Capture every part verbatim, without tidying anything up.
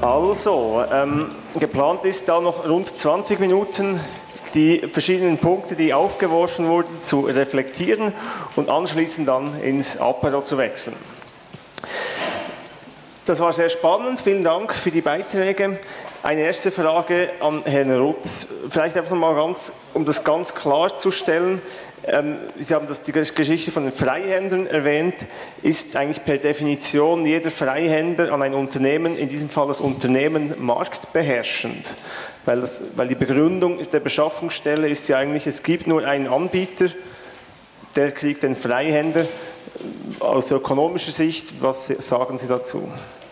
Also, ähm, geplant ist da noch rund zwanzig Minuten die verschiedenen Punkte, die aufgeworfen wurden, zu reflektieren und anschließend dann ins Apéro zu wechseln. Das war sehr spannend, vielen Dank für die Beiträge. Eine erste Frage an Herrn Rutz, vielleicht einfach mal ganz, um das ganz klarzustellen. Ähm, Sie haben das, die Geschichte von den Freihändlern erwähnt. Ist eigentlich per Definition jeder Freihändler an ein Unternehmen, in diesem Fall das Unternehmen, marktbeherrschend? Weil, das, weil die Begründung der Beschaffungsstelle ist ja eigentlich, es gibt nur einen Anbieter, der kriegt den Freihändler. Aus ökonomischer Sicht, was sagen Sie dazu?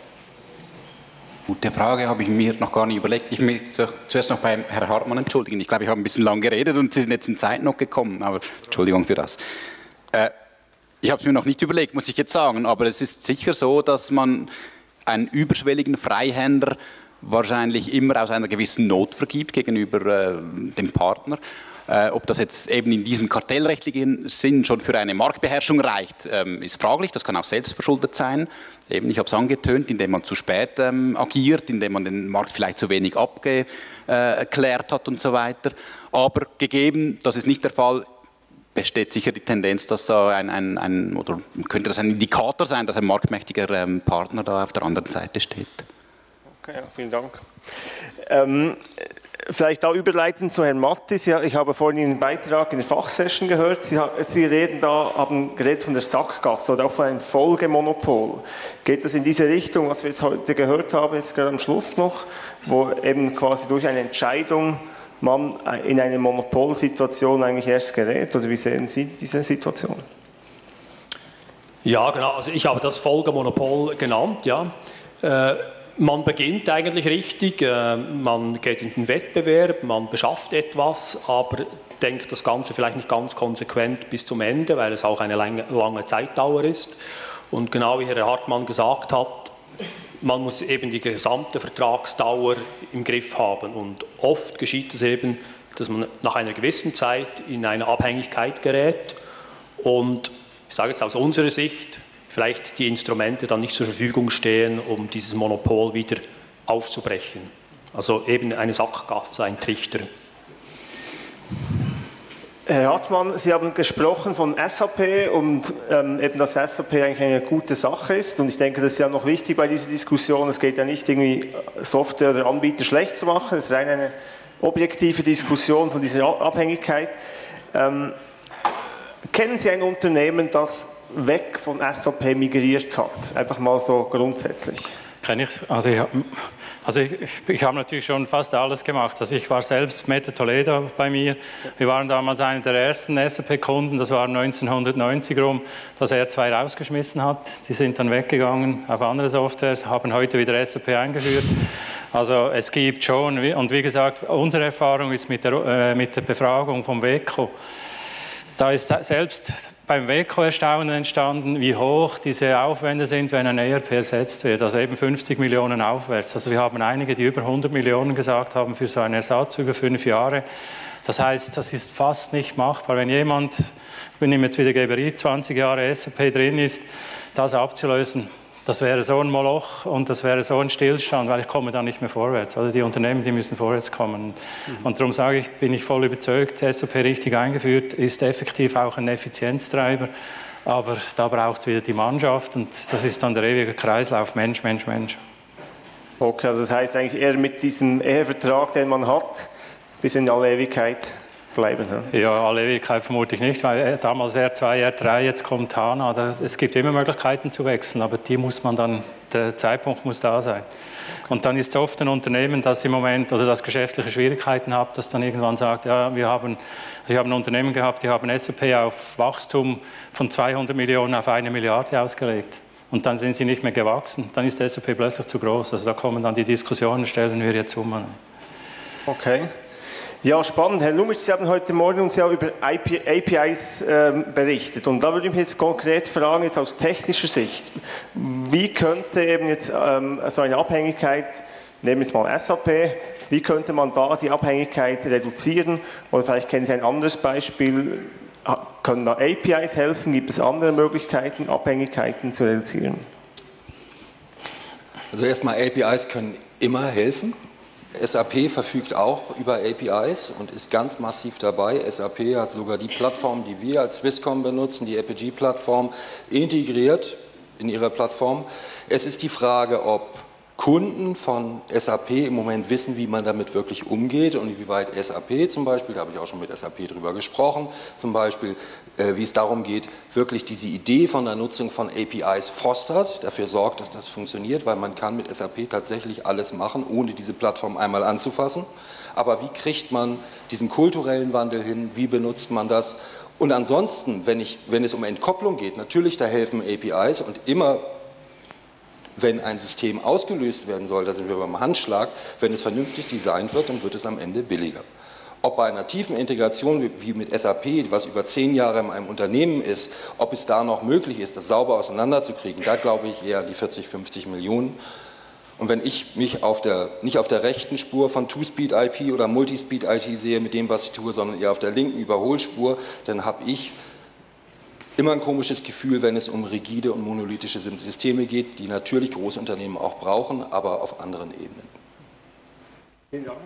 Gute Frage, habe ich mir noch gar nicht überlegt. Ich will zuerst noch beim Herrn Hartmann entschuldigen. Ich glaube, ich habe ein bisschen lang geredet und Sie sind jetzt in Zeit noch gekommen, aber Entschuldigung für das. Äh, ich habe es mir noch nicht überlegt, muss ich jetzt sagen, aber es ist sicher so, dass man einen überschwelligen Freihändler wahrscheinlich immer aus einer gewissen Not vergibt gegenüber äh, dem Partner. Äh, ob das jetzt eben in diesem kartellrechtlichen Sinn schon für eine Marktbeherrschung reicht, ähm, ist fraglich. Das kann auch selbstverschuldet sein. Eben, ich habe es angetönt, indem man zu spät ähm, agiert, indem man den Markt vielleicht zu wenig abgeklärt äh, hat und so weiter. Aber gegeben, das ist nicht der Fall, besteht sicher die Tendenz, dass da ein, ein, ein oder könnte das ein Indikator sein, dass ein marktmächtiger ähm, Partner da auf der anderen Seite steht. Okay, vielen Dank. Ähm, Vielleicht auch überleitend zu Herrn Mattis. Ja, ich habe vorhin Ihren Beitrag in der Fachsession gehört. Sie, Sie reden da, haben geredet von der Sackgasse oder auch von einem Folgemonopol. Geht das in diese Richtung, was wir jetzt heute gehört haben, jetzt gerade am Schluss noch, wo eben quasi durch eine Entscheidung man in eine Monopolsituation eigentlich erst gerät? Oder wie sehen Sie diese Situation? Ja, genau. Also ich habe das Folgemonopol genannt, ja. Äh, Man beginnt eigentlich richtig, man geht in den Wettbewerb, man beschafft etwas, aber denkt das Ganze vielleicht nicht ganz konsequent bis zum Ende, weil es auch eine lange, lange Zeitdauer ist. Und genau wie Herr Hartmann gesagt hat, man muss eben die gesamte Vertragsdauer im Griff haben. Und oft geschieht es eben, dass man nach einer gewissen Zeit in eine Abhängigkeit gerät. Und ich sage jetzt aus unserer Sicht, vielleicht die Instrumente dann nicht zur Verfügung stehen, um dieses Monopol wieder aufzubrechen. Also eben eine Sackgasse, ein Trichter. Herr Hartmann, Sie haben gesprochen von S A P und ähm, eben, dass S A P eigentlich eine gute Sache ist. Und ich denke, das ist ja noch wichtig bei dieser Diskussion. Es geht ja nicht irgendwie Software oder Anbieter schlecht zu machen. Es ist rein eine objektive Diskussion von dieser Abhängigkeit. Ähm, Kennen Sie ein Unternehmen, das weg von S A P migriert hat? Einfach mal so grundsätzlich. Kenne ich es. Also ich, also ich, ich habe natürlich schon fast alles gemacht. Also ich war selbst Mete Toledo bei mir. Wir waren damals einer der ersten S A P-Kunden. Das war neunzehnhundertneunzig rum, dass er zwei rausgeschmissen hat. Die sind dann weggegangen auf andere Softwares, haben heute wieder S A P eingeführt. Also es gibt schon, und wie gesagt, unsere Erfahrung ist mit der, äh, mit der Befragung vom WECO. Da ist selbst beim WECO Erstaunen entstanden, wie hoch diese Aufwände sind, wenn ein E R P ersetzt wird. Also eben fünfzig Millionen aufwärts. Also wir haben einige, die über hundert Millionen gesagt haben für so einen Ersatz über fünf Jahre. Das heißt, das ist fast nicht machbar. Wenn jemand, wir nehmen jetzt wieder Geberit, zwanzig Jahre S A P drin ist, das abzulösen, das wäre so ein Moloch und das wäre so ein Stillstand, weil ich komme da nicht mehr vorwärts. Also die Unternehmen, die müssen vorwärts kommen. Mhm. Und darum sage ich, bin ich voll überzeugt, S A P richtig eingeführt, ist effektiv auch ein Effizienztreiber. Aber da braucht es wieder die Mannschaft und das ist dann der ewige Kreislauf Mensch, Mensch, Mensch. Okay, also das heißt eigentlich eher mit diesem Ehevertrag, den man hat, bis in alle Ewigkeit bleiben. Ja, ja, alle Ewigkeit vermute ich nicht, weil damals R zwei, R drei, jetzt kommt HANA. Es gibt immer Möglichkeiten zu wechseln, aber die muss man dann, der Zeitpunkt muss da sein. Und dann ist es oft ein Unternehmen, das im Moment, oder das geschäftliche Schwierigkeiten hat, das dann irgendwann sagt, ja, wir haben, also ich habe ein Unternehmen gehabt, die haben S A P auf Wachstum von zweihundert Millionen auf eine Milliarde ausgelegt. Und dann sind sie nicht mehr gewachsen, dann ist S A P plötzlich zu groß. Also da kommen dann die Diskussionen, stellen wir jetzt um. Okay. Ja, spannend. Herr Lumitsch, Sie haben heute Morgen uns ja über A P Is äh, berichtet. Und da würde ich mich jetzt konkret fragen, jetzt aus technischer Sicht, wie könnte eben jetzt ähm, so eine Abhängigkeit, nehmen wir jetzt mal S A P, wie könnte man da die Abhängigkeit reduzieren? Oder vielleicht kennen Sie ein anderes Beispiel, können da A P Is helfen? Gibt es andere Möglichkeiten, Abhängigkeiten zu reduzieren? Also erstmal, A P Is können immer helfen. S A P verfügt auch über A P Is und ist ganz massiv dabei. S A P hat sogar die Plattform, die wir als Swisscom benutzen, die Apigee-Plattform, integriert in ihrer Plattform. Es ist die Frage, ob Kunden von S A P im Moment wissen, wie man damit wirklich umgeht und inwieweit S A P zum Beispiel, da habe ich auch schon mit S A P drüber gesprochen, zum Beispiel, äh, wie es darum geht, wirklich diese Idee von der Nutzung von A P Is fostert, dafür sorgt, dass das funktioniert, weil man kann mit S A P tatsächlich alles machen, ohne diese Plattform einmal anzufassen. Aber wie kriegt man diesen kulturellen Wandel hin, wie benutzt man das? Und ansonsten, wenn, ich, wenn es um Entkopplung geht, natürlich da helfen A P Is und immer, wenn ein System ausgelöst werden soll, da sind wir beim Handschlag, wenn es vernünftig designt wird, dann wird es am Ende billiger. Ob bei einer tiefen Integration wie mit S A P, was über zehn Jahre in einem Unternehmen ist, ob es da noch möglich ist, das sauber auseinanderzukriegen, da glaube ich eher an die vierzig, fünfzig Millionen. Und wenn ich mich auf der, nicht auf der rechten Spur von Two-Speed-I P oder Multi-Speed-I T sehe mit dem, was ich tue, sondern eher auf der linken Überholspur, dann habe ich immer ein komisches Gefühl, wenn es um rigide und monolithische Systeme geht, die natürlich Großunternehmen auch brauchen, aber auf anderen Ebenen. Vielen Dank.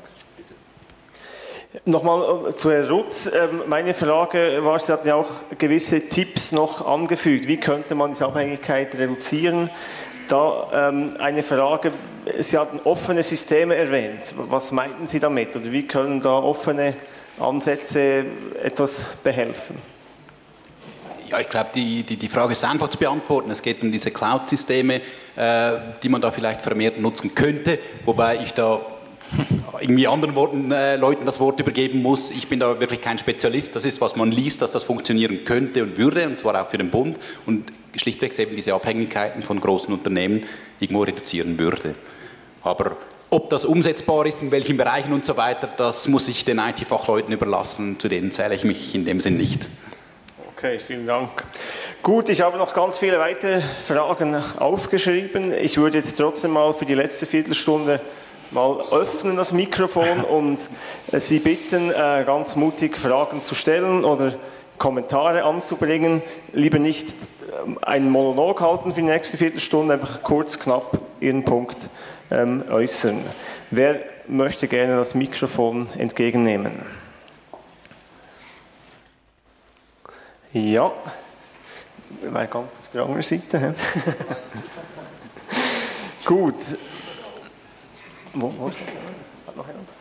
Nochmal zu Herrn Rutz. Meine Frage war, Sie hatten ja auch gewisse Tipps noch angefügt. Wie könnte man diese Abhängigkeit reduzieren? Da ähm, eine Frage, Sie hatten offene Systeme erwähnt. Was meinten Sie damit? Oder wie können da offene Ansätze etwas behelfen? Ja, ich glaube, die, die, die Frage ist einfach zu beantworten. Es geht um diese Cloud-Systeme, äh, die man da vielleicht vermehrt nutzen könnte, wobei ich da irgendwie anderen Worten, äh, Leuten das Wort übergeben muss. Ich bin da wirklich kein Spezialist. Das ist, was man liest, dass das funktionieren könnte und würde, und zwar auch für den Bund, und schlichtweg eben diese Abhängigkeiten von großen Unternehmen irgendwo reduzieren würde. Aber ob das umsetzbar ist, in welchen Bereichen und so weiter, das muss ich den I T-Fachleuten überlassen. Zu denen zähle ich mich in dem Sinn nicht. Okay, vielen Dank. Gut, ich habe noch ganz viele weitere Fragen aufgeschrieben. Ich würde jetzt trotzdem mal für die letzte Viertelstunde mal öffnen das Mikrofon und Sie bitten, ganz mutig Fragen zu stellen oder Kommentare anzubringen. Lieber nicht einen Monolog halten für die nächste Viertelstunde, einfach kurz, knapp Ihren Punkt ähm, äußern. Wer möchte gerne das Mikrofon entgegennehmen? Ja, war ganz auf der anderen Seite. Gut. Wo, wo ist das? Noch jemand?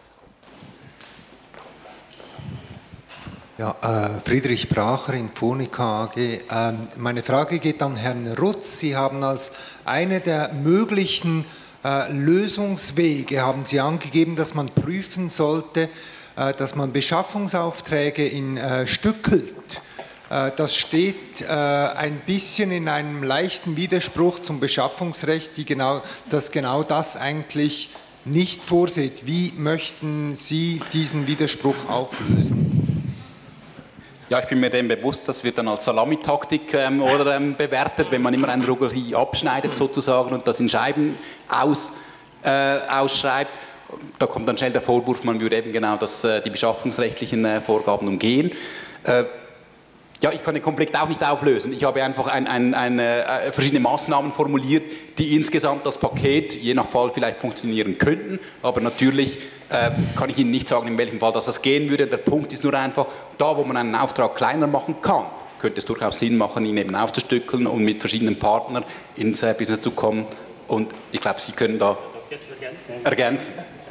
Ja, äh, Friedrich Bracher, Infonica A G. Ähm, meine Frage geht an Herrn Rutz. Sie haben als eine der möglichen äh, Lösungswege, haben Sie angegeben, dass man prüfen sollte, äh, dass man Beschaffungsaufträge in äh, stückelt. Äh, das steht äh, ein bisschen in einem leichten Widerspruch zum Beschaffungsrecht, die genau, das genau das eigentlich nicht vorsieht. Wie möchten Sie diesen Widerspruch auflösen? Ja, ich bin mir dem bewusst, das wird dann als Salamitaktik ähm, oder, ähm, bewertet, wenn man immer eine Drogerie abschneidet sozusagen und das in Scheiben aus, äh, ausschreibt. Da kommt dann schnell der Vorwurf, man würde eben genau das, äh, die beschaffungsrechtlichen äh, Vorgaben umgehen. Äh, ja, ich kann den Konflikt auch nicht auflösen. Ich habe einfach ein, ein, ein, äh, verschiedene Maßnahmen formuliert, die insgesamt das Paket je nach Fall vielleicht funktionieren könnten, aber natürlich äh, kann ich Ihnen nicht sagen, in welchem Fall das, das gehen würde. Der Punkt ist nur einfach, da wo man einen Auftrag kleiner machen kann, könnte es durchaus Sinn machen, ihn eben aufzustückeln und mit verschiedenen Partnern ins äh, Business zu kommen. Und ich glaube, Sie können da ergänzen.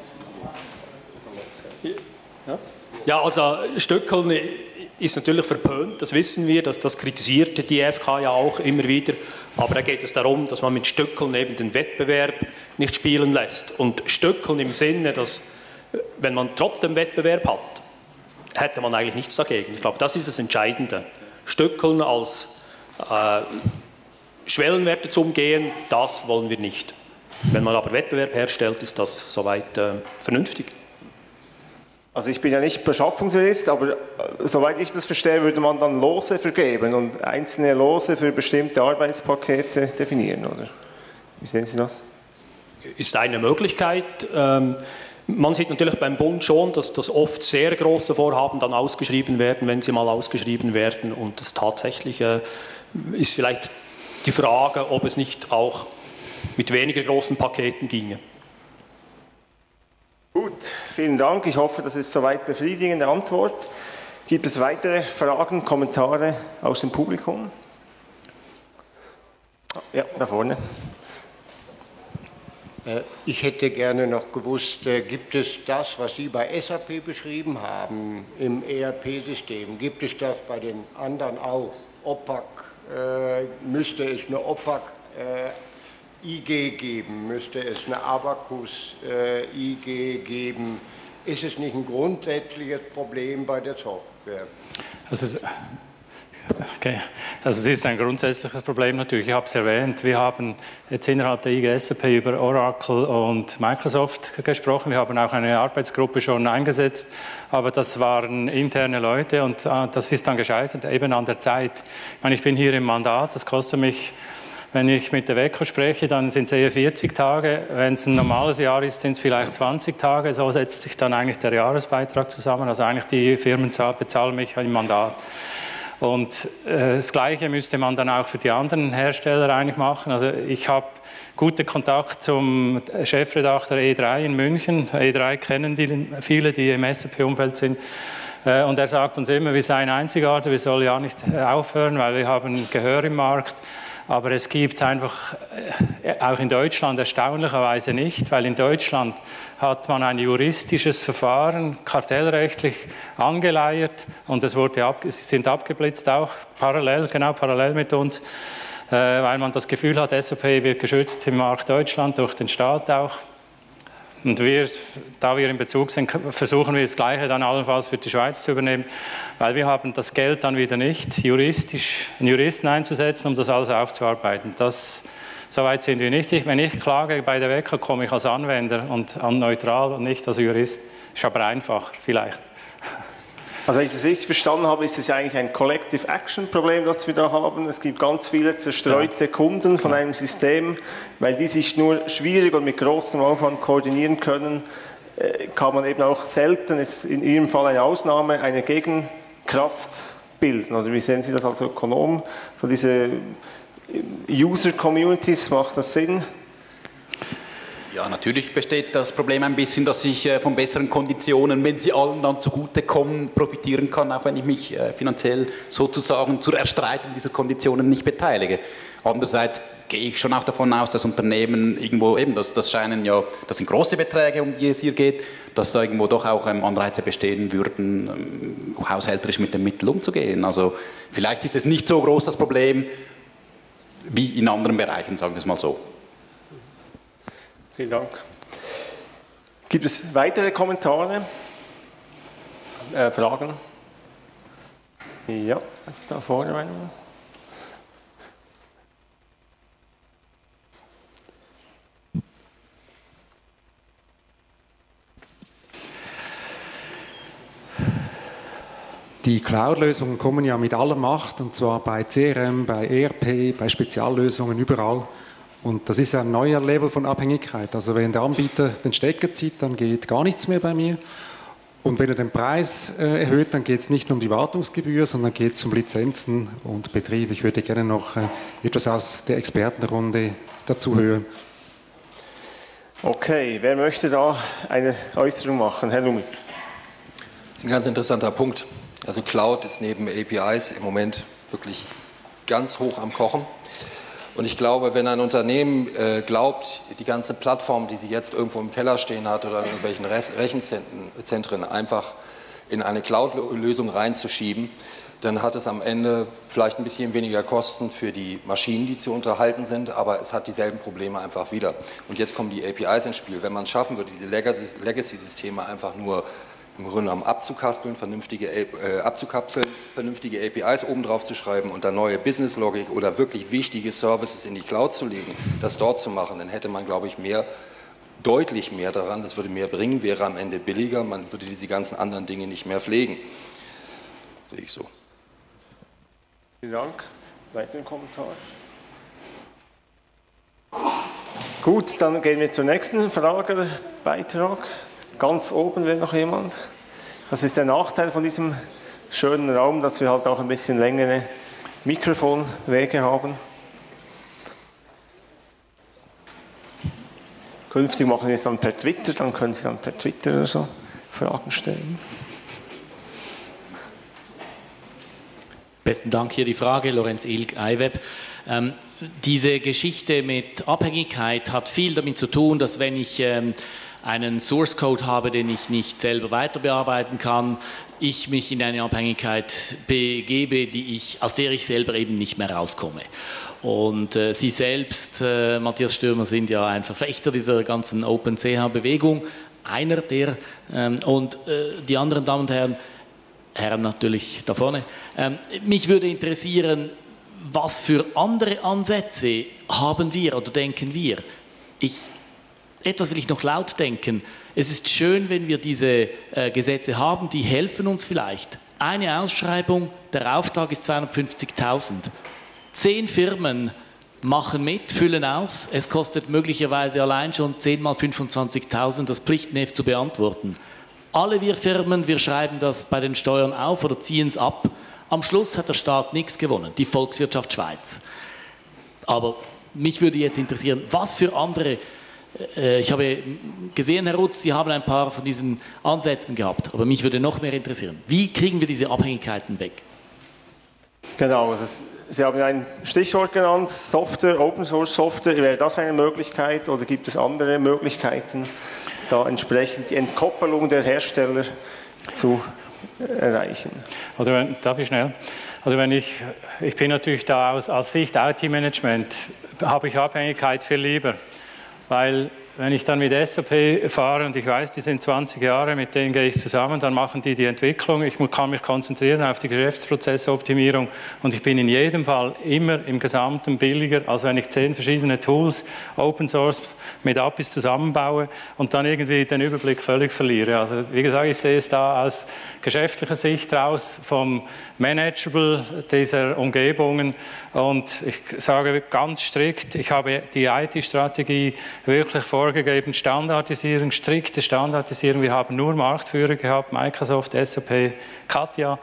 Ja, also Stückeln ist natürlich verpönt, das wissen wir, das, das kritisiert die E F K ja auch immer wieder, aber da geht es darum, dass man mit Stückeln eben den Wettbewerb nicht spielen lässt. Und Stückeln im Sinne, dass wenn man trotzdem Wettbewerb hat, hätte man eigentlich nichts dagegen. Ich glaube, das ist das Entscheidende. Stückeln als äh, Schwellenwerte zu umgehen, das wollen wir nicht. Wenn man aber Wettbewerb herstellt, ist das soweit äh, vernünftig. Also ich bin ja nicht Beschaffungsjurist, aber soweit ich das verstehe, würde man dann Lose vergeben und einzelne Lose für bestimmte Arbeitspakete definieren, oder? Wie sehen Sie das? Ist eine Möglichkeit. Ähm, man sieht natürlich beim Bund schon, dass, dass oft sehr große Vorhaben dann ausgeschrieben werden, wenn sie mal ausgeschrieben werden, und das Tatsächliche ist vielleicht die Frage, ob es nicht auch mit weniger großen Paketen ginge. Gut, vielen Dank. Ich hoffe, das ist soweit befriedigende Antwort. Gibt es weitere Fragen, Kommentare aus dem Publikum? Ja, da vorne. Ich hätte gerne noch gewusst, gibt es das, was Sie bei S A P beschrieben haben, im E R P-System, gibt es das bei den anderen auch? O P A C, äh, müsste es eine O P A C äh, I G geben, müsste es eine Abacus äh, I G geben? Ist es nicht ein grundsätzliches Problem bei der Software? Also es Okay. Also es ist ein grundsätzliches Problem natürlich. Ich habe es erwähnt, wir haben jetzt innerhalb der I G S A P über Oracle und Microsoft gesprochen. Wir haben auch eine Arbeitsgruppe schon eingesetzt, aber das waren interne Leute und äh, das ist dann gescheitert, eben an der Zeit. Ich meine, ich bin hier im Mandat, das kostet mich, wenn ich mit der W E C O spreche, dann sind es eher vierzig Tage. Wenn es ein normales Jahr ist, sind es vielleicht zwanzig Tage. So setzt sich dann eigentlich der Jahresbeitrag zusammen. Also eigentlich die Firmen bezahlen mich im Mandat. Und äh, das Gleiche müsste man dann auch für die anderen Hersteller eigentlich machen. Also ich habe guten Kontakt zum Chefredakteur E drei in München. E drei kennen die, viele, die im S A P-Umfeld sind. Äh, und er sagt uns immer, wir seien einzigartig, wir sollen ja nicht aufhören, weil wir haben Gehör im Markt. Aber es gibt es einfach äh, auch in Deutschland erstaunlicherweise nicht, weil in Deutschland hat man ein juristisches Verfahren kartellrechtlich angeleiert und es wurde ab, sie sind abgeblitzt auch parallel, genau parallel mit uns, äh, weil man das Gefühl hat, S A P wird geschützt im Markt Deutschland durch den Staat auch. Und wir, da wir in Bezug sind, versuchen wir das Gleiche dann allenfalls für die Schweiz zu übernehmen, weil wir haben das Geld dann wieder nicht, juristisch einen Juristen einzusetzen, um das alles aufzuarbeiten. Das, soweit sind wir nicht. Ich, wenn ich klage bei der W E C O, komme ich als Anwender und an neutral und nicht als Jurist. Ist aber einfacher, vielleicht. Also wenn ich das richtig verstanden habe, ist es ja eigentlich ein Collective Action Problem, das wir da haben. Es gibt ganz viele zerstreute ja. Kunden von einem System, weil die sich nur schwierig und mit großem Aufwand koordinieren können, kann man eben auch selten, ist in Ihrem Fall eine Ausnahme, eine Gegenkraft bilden. Oder wie sehen Sie das als Ökonom? So diese User Communities, macht das Sinn? Ja, natürlich besteht das Problem ein bisschen, dass ich äh, von besseren Konditionen, wenn sie allen dann zugutekommen, profitieren kann, auch wenn ich mich äh, finanziell sozusagen zur Erstreitung dieser Konditionen nicht beteilige. Andererseits gehe ich schon auch davon aus, dass Unternehmen irgendwo eben, das, das scheinen ja, das sind große Beträge, um die es hier geht, dass da irgendwo doch auch ähm, Anreize bestehen würden, ähm, haushälterisch mit den Mitteln umzugehen. Also vielleicht ist es nicht so groß das Problem wie in anderen Bereichen, sagen wir es mal so. Vielen Dank. Gibt es weitere Kommentare, äh, Fragen? Ja, da vorne rein. Die Cloud-Lösungen kommen ja mit aller Macht, und zwar bei C R M, bei E R P, bei Speziallösungen, überall. Und das ist ein neuer Level von Abhängigkeit. Also wenn der Anbieter den Stecker zieht, dann geht gar nichts mehr bei mir. Und wenn er den Preis äh, erhöht, dann geht es nicht nur um die Wartungsgebühr, sondern geht es um Lizenzen und Betrieb. Ich würde gerne noch äh, etwas aus der Expertenrunde dazu hören. Okay, wer möchte da eine Äußerung machen? Herr Lumi. Das ist ein ganz interessanter Punkt. Also Cloud ist neben A P Is im Moment wirklich ganz hoch am Kochen. Und ich glaube, wenn ein Unternehmen äh, glaubt, die ganze Plattform, die sie jetzt irgendwo im Keller stehen hat oder in irgendwelchen Rechenzentren einfach in eine Cloud-Lösung reinzuschieben, dann hat es am Ende vielleicht ein bisschen weniger Kosten für die Maschinen, die zu unterhalten sind, aber es hat dieselben Probleme einfach wieder. Und jetzt kommen die A P Is ins Spiel. Wenn man es schaffen würde, diese Legacy-Systeme einfach nur im Grunde genommen abzukaspeln, vernünftige, äh, abzukapseln, vernünftige A P Is oben drauf zu schreiben und dann neue Business-Logik oder wirklich wichtige Services in die Cloud zu legen, das dort zu machen, dann hätte man, glaube ich, mehr, deutlich mehr daran, das würde mehr bringen, wäre am Ende billiger, man würde diese ganzen anderen Dinge nicht mehr pflegen. Sehe ich so. Vielen Dank. Weiteren Kommentar? Gut, dann gehen wir zur nächsten Frage, Beitrag. Ganz oben wäre noch jemand. Das ist der Nachteil von diesem schönen Raum, dass wir halt auch ein bisschen längere Mikrofonwege haben. Künftig machen wir es dann per Twitter, dann können Sie dann per Twitter oder so Fragen stellen. Besten Dank. Hier die Frage, Lorenz Ilg, I W E B. Ähm, diese Geschichte mit Abhängigkeit hat viel damit zu tun, dass wenn ich ähm, einen Source Code habe, den ich nicht selber weiter bearbeiten kann, ich mich in eine Abhängigkeit begebe, die ich, aus der ich selber eben nicht mehr rauskomme. Und äh, Sie selbst, äh, Matthias Stürmer, sind ja ein Verfechter dieser ganzen OpenCH-Bewegung, einer der, ähm, und äh, die anderen Damen und Herren, Herren natürlich da vorne, ähm, mich würde interessieren, was für andere Ansätze haben wir oder denken wir? Ich, etwas will ich noch laut denken. Es ist schön, wenn wir diese äh, Gesetze haben, die helfen uns vielleicht. Eine Ausschreibung, der Auftrag ist zweihundertfünfzigtausend. Zehn Firmen machen mit, füllen aus. Es kostet möglicherweise allein schon zehn mal fünfundzwanzigtausend, das Pflichtenheft zu beantworten. Alle wir Firmen, wir schreiben das bei den Steuern auf oder ziehen es ab. Am Schluss hat der Staat nichts gewonnen, die Volkswirtschaft Schweiz. Aber mich würde jetzt interessieren, was für andere, äh, ich habe gesehen, Herr Rutz, Sie haben ein paar von diesen Ansätzen gehabt, aber mich würde noch mehr interessieren, wie kriegen wir diese Abhängigkeiten weg? Genau, das, Sie haben ein Stichwort genannt, Software, Open Source Software. Wäre das eine Möglichkeit oder gibt es andere Möglichkeiten, da entsprechend die Entkoppelung der Hersteller zu erreichen? Oder darf ich schnell? Also wenn ich, ich bin natürlich da aus, aus Sicht I T-Management, habe ich Abhängigkeit viel lieber, weil wenn ich dann mit S A P fahre und ich weiß, die sind zwanzig Jahre, mit denen gehe ich zusammen, dann machen die die Entwicklung, ich kann mich konzentrieren auf die Geschäftsprozessoptimierung und ich bin in jedem Fall immer im Gesamten billiger, als wenn ich zehn verschiedene Tools, Open Source mit A P Is zusammenbaue und dann irgendwie den Überblick völlig verliere. Also wie gesagt, ich sehe es da aus geschäftlicher Sicht raus, vom Manageable dieser Umgebungen und ich sage ganz strikt, ich habe die I T-Strategie wirklich vor vorgegeben, Standardisierung, strikte Standardisierung. Wir haben nur Marktführer gehabt, Microsoft, S A P, Katja.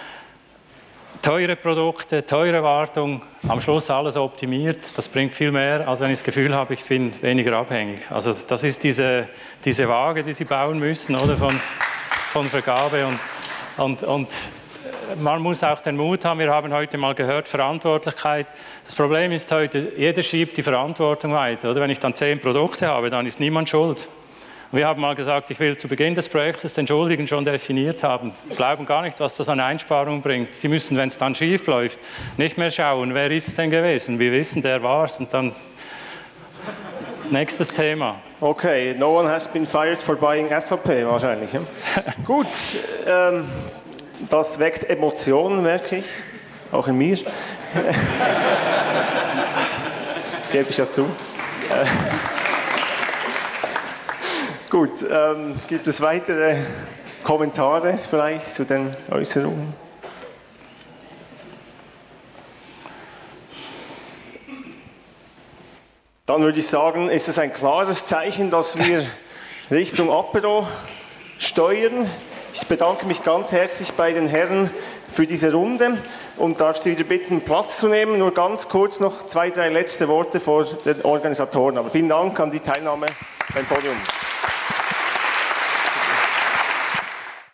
Teure Produkte, teure Wartung, am Schluss alles optimiert. Das bringt viel mehr, als wenn ich das Gefühl habe, ich bin weniger abhängig. Also das ist diese, diese Waage, die Sie bauen müssen, oder, von, von Vergabe und, und, und man muss auch den Mut haben, wir haben heute mal gehört, Verantwortlichkeit. Das Problem ist heute, jeder schiebt die Verantwortung weiter. Oder? Wenn ich dann zehn Produkte habe, dann ist niemand schuld. Wir haben mal gesagt, ich will zu Beginn des Projektes den Schuldigen schon definiert haben. Wir glauben gar nicht, was das an Einsparungen bringt. Sie müssen, wenn es dann schief läuft, nicht mehr schauen, wer ist es denn gewesen. Wir wissen, der war es. Und dann nächstes Thema. Okay, no one has been fired for buying S A P wahrscheinlich. Ja? Gut. Ähm, Das weckt Emotionen, merke ich, auch in mir. Gebe ich dazu. Äh, gut, ähm, gibt es weitere Kommentare vielleicht zu den Äußerungen? Dann würde ich sagen, ist es ein klares Zeichen, dass wir Richtung Apero steuern. Ich bedanke mich ganz herzlich bei den Herren für diese Runde und darf Sie wieder bitten, Platz zu nehmen. Nur ganz kurz noch zwei, drei letzte Worte vor den Organisatoren. Aber vielen Dank an die Teilnahme beim Podium.